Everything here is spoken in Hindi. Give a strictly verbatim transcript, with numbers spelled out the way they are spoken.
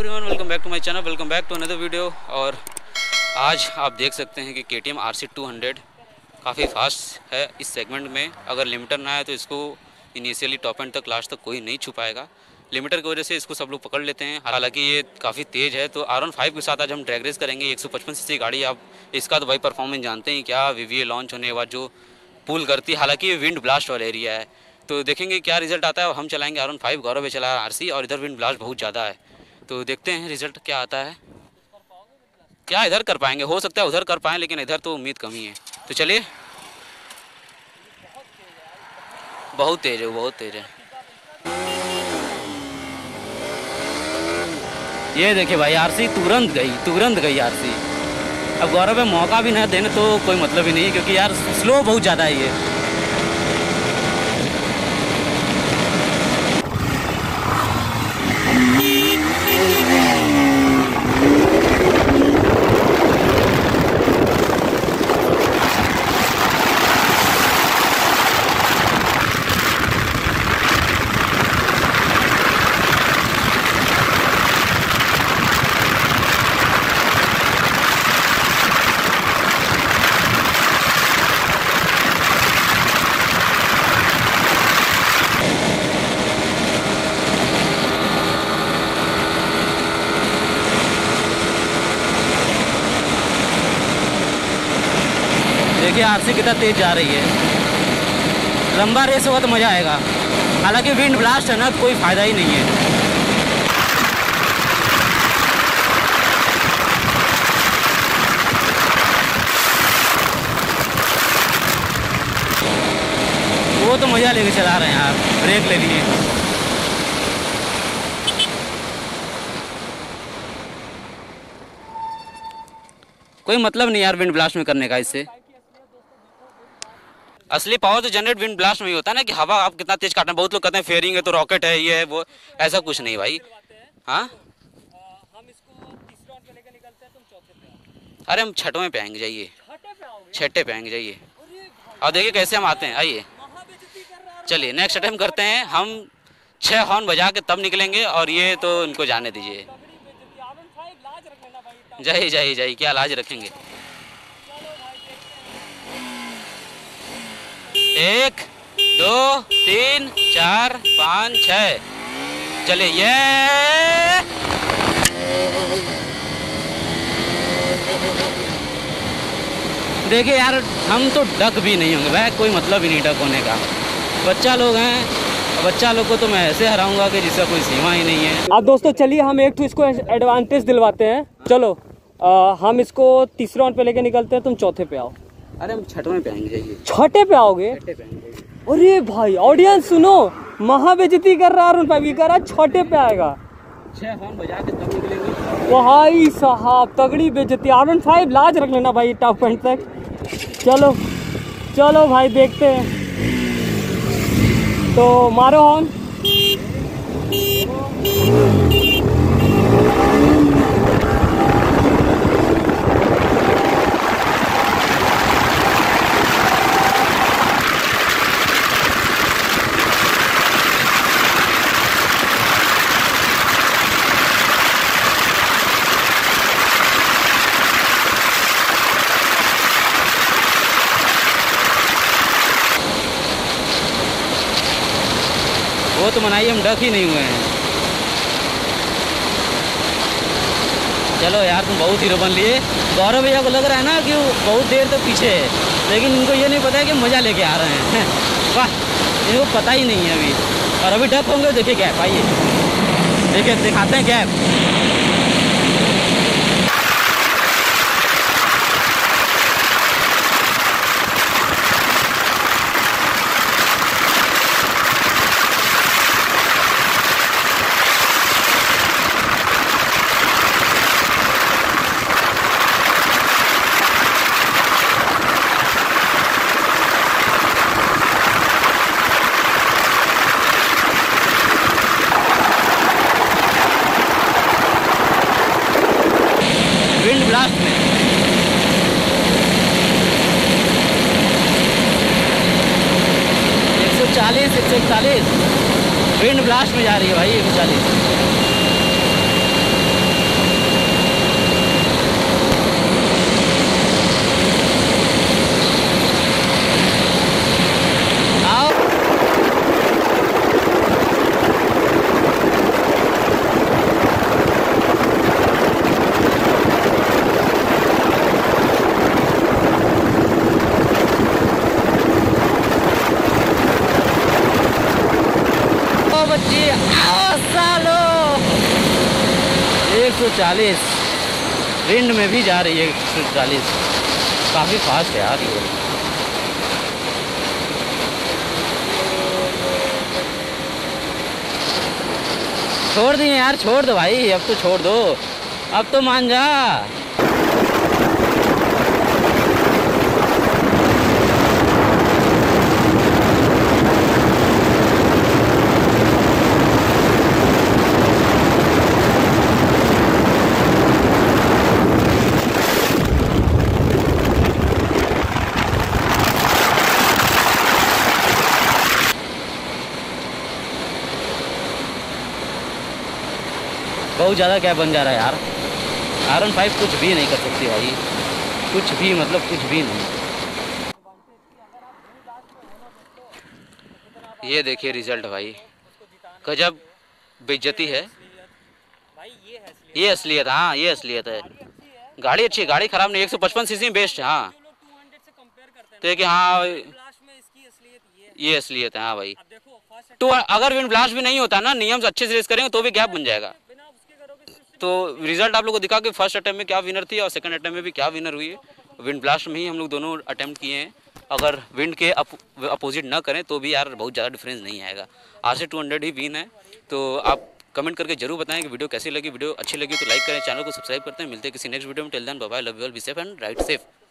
Everyone, welcome back to my channel, welcome back to another video. और आज आप देख सकते हैं कि K T M R C two hundred काफ़ी फास्ट है इस सेगमेंट में। अगर लिमिटर ना है तो इसको इनिशियली टॉप एंड तक लास्ट तक कोई नहीं छू पाएगा। लिमिटर की वजह से इसको सब लोग पकड़ लेते हैं। हालांकि ये काफ़ी तेज़ है। तो आर वन फाइव के साथ आज हम ड्रैग रेस करेंगे। एक सौ पचपन सी सी गाड़ी, आप इसका तो भाई परफॉर्मेंस जानते हैं क्या। वी वी ए लॉन्च होने के बाद जो पुल करती है, हालांकि ये विंड ब्लास्ट वाला एरिया है, तो देखेंगे क्या रिजल्ट आता है। हम चलाएंगे आर वन फाइव, गौरव भी चला आर सी, और इधर विंड ब्लास्ट बहुत ज़्यादा है, तो देखते हैं रिजल्ट क्या आता है। क्या इधर कर पाएंगे, हो सकता है उधर कर पाएँ, लेकिन इधर तो उम्मीद कम ही है। तो चलिए, बहुत तेज़ है, बहुत तेज़ है। ये देखिए भाई, आरसी तुरंत गई, तुरंत गई आरसी। अब गौरव में मौका भी ना देने तो कोई मतलब ही नहीं है, क्योंकि यार स्लो बहुत ज़्यादा है ये। देखिए आरसी कितना तेज जा रही है। लंबा रेस होगा तो मज़ा आएगा। हालांकि विंड ब्लास्ट है ना, कोई फ़ायदा ही नहीं है। वो तो मज़ा लेके चला रहे हैं यार, ब्रेक ले लिए। कोई मतलब नहीं यार विंड ब्लास्ट में करने का। इससे असली पावर तो जनरेट विंड ब्लास्ट में ही होता है ना, कि हवा आप कितना तेज काटना। बहुत लोग कहते हैं फेयरिंग है तो रॉकेट है, ये है वो, ऐसा कुछ नहीं भाई। हाँ, हम इसको तीसरे राउंड पे लेकर निकलते हैं, तुम चौथे पे आओ। अरे हम छठवें पे आएंगे, जाइए छठे पे आएंगे, जाइए। और देखिए कैसे हम आते हैं, आइए चलिए। नेक्स्ट अटेम्प्ट करते हैं हम। छः हॉर्न बजा के तब निकलेंगे, और ये तो इनको जाने दीजिए। जाइए जाइए जाइए, क्या लाज रखेंगे। एक दो तीन चार पाँच छः, चलिए। ये देखिए यार, हम तो डक भी नहीं होंगे भाई, कोई मतलब ही नहीं डक होने का। बच्चा लोग हैं, बच्चा लोग को तो मैं ऐसे हराऊंगा कि जिसका कोई सीमा ही नहीं है। अब दोस्तों चलिए, हम एक तो इसको एडवांटेज दिलवाते हैं। चलो आ, हम इसको तीसरे राउंड पे लेके निकलते हैं, तुम चौथे पे आओ। अरे हम छठवें पे आएंगे, जाइए। छठे पे आओगे? छठे पे आएंगे। अरे भाई ऑडियंस सुनो, महाबेइज्जती कर रहा है, भाई कह रहा छठे पे आएगा। छह हॉर्न बजा के तब निकलेंगे भाई साहब, तगड़ी बेइज्जती। आर वन फाइव लाज रख लेना भाई टॉप पॉइंट तक। चलो चलो भाई, देखते हैं। तो मारो हॉर्न। वो तो मनाइए, हम डक ही नहीं हुए हैं। चलो यार, तुम बहुत हीरो बन लिए। गौरव भैया को लग रहा है ना कि वो बहुत देर तक पीछे है, लेकिन इनको ये नहीं पता है कि मज़ा लेके आ रहे हैं। वाह, इनको पता ही नहीं है अभी। और अभी डक होंगे, देखिए गैप, आइए देखिए, दिखाते हैं गैप। ब्लास्ट में एक सौ चालीस एक सौ इकतालीस विंड ब्लास्ट में जा रही है भाई, एक सौ चालीस। सौ चालीस विंड में भी जा रही है। एक सौ चालीस काफ़ी फास्ट है यार ये। छोड़ दिए यार, छोड़ दो भाई, अब तो छोड़ दो, अब तो मान जा। बहुत ज़्यादा क्या बन जा रहा है यार। आर वन फाइव कुछ भी नहीं कर सकती भाई, कुछ भी, मतलब कुछ भी नहीं। ये देखिए रिजल्ट भाई, गजब बेइज्जती है ये असलियत। हाँ ये असलियत है। गाड़ी अच्छी है, गाड़ी खराब नहीं, एक सौ पचपन सीसी में बेस्ट है। हाँ तो कि हाँ ये असलियत है। हाँ भाई, तो अगर विंड ब्लास्ट भी नहीं होता ना, नियम से अच्छे से रेस करेंगे तो भी गैप बन जाएगा। तो रिजल्ट आप लोगों को दिखा कि फर्स्ट अटेम्प्ट में क्या विनर थी और सेकंड अटेम्प्ट में भी क्या विनर हुई है। विंड ब्लास्ट में ही हम लोग दोनों अटेम्प्ट किए हैं। अगर विंड के अप, अपोजिट ना करें तो भी यार बहुत ज़्यादा डिफरेंस नहीं आएगा। आर सी टू हंड्रेड ही विन है। तो आप कमेंट करके जरूर बताएं कि वीडियो कैसी लगी। वीडियो अच्छी लगी तो लाइक करें, चैनल को सब्सक्राइब करते हैं। मिलते हैं किसी नेक्स्ट वीडियो में। Till then bye bye, love you all, be safe and ride safe.